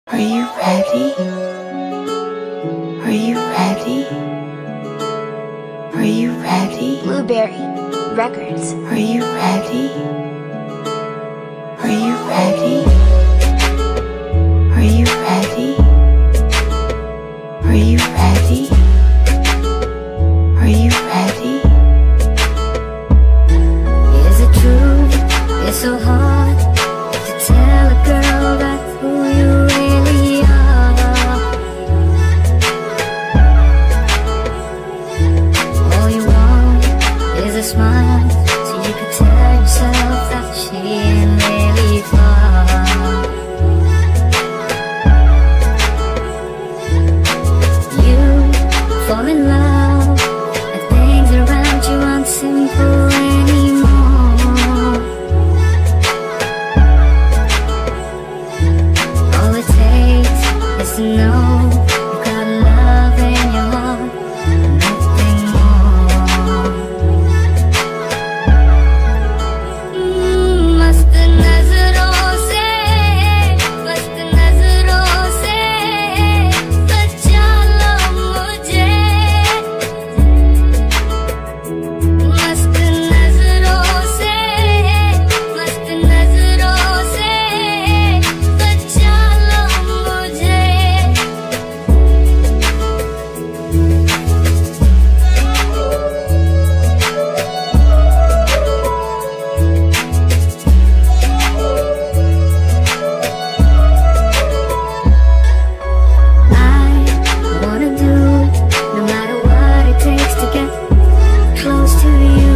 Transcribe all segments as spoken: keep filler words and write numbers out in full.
Are you ready? Are you ready? Are you ready? Blueberry Records. Are you ready? Are you ready? Are you ready? Are you ready? Are you ready? Is it true? It's so hard to tell a girl that who you really are. All you want is a smile, so you can tell yourself that she ain't really far. You fall in love and things around you aren't simple anymore. All it takes is to know you've got love in your heart, nothing more. Mm, Mast Nazron se, Mast Nazron se बचा लो मुझे. Mast Nazron se, Mast Nazron se बचा लो मुझे. I wanna do no matter what it takes to get close to you.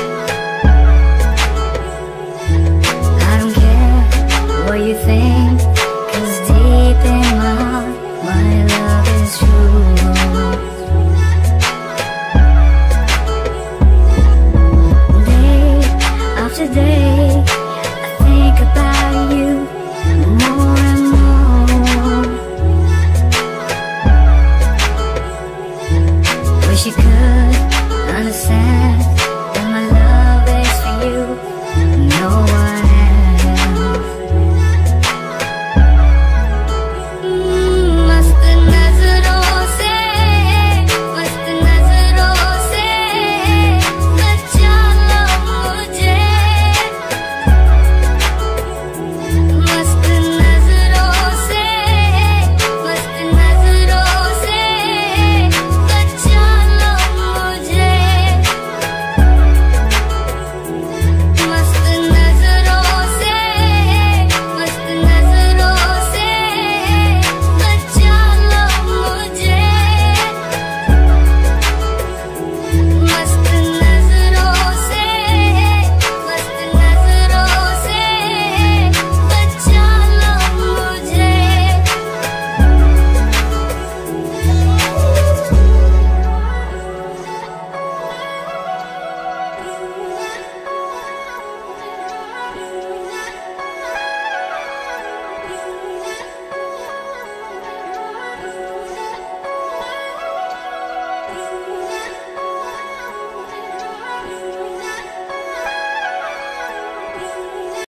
I don't care what you think,